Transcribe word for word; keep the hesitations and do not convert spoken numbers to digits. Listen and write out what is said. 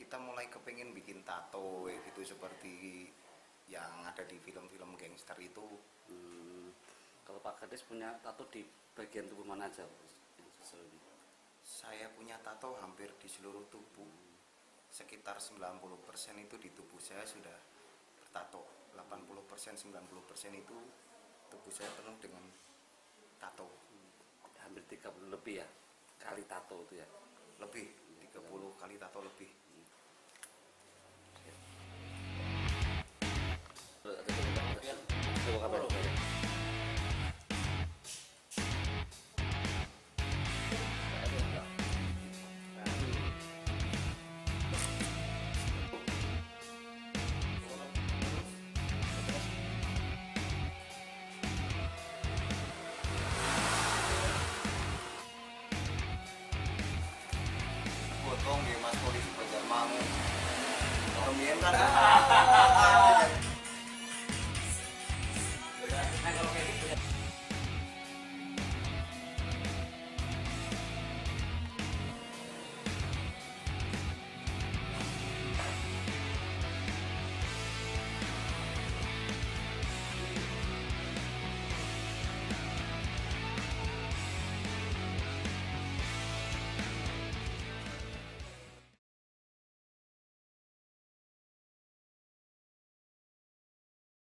kita mulai kepingin bikin tato ya gitu seperti yang ada di film-film gangster itu. Hmm, kalau Pak Kades punya tato di bagian tubuh mana aja? Saya punya tato hampir di seluruh tubuh. Sekitar sembilan puluh persen itu di tubuh saya sudah bertato. delapan puluh persen, sembilan puluh persen itu tubuh saya penuh dengan tato. Hampir tiga puluh lebih ya kali tato itu ya? Lebih, tiga puluh kali tato lebih. Coba kabar. Potong ya Mas Polisi Banjarmangu. Kemudian kan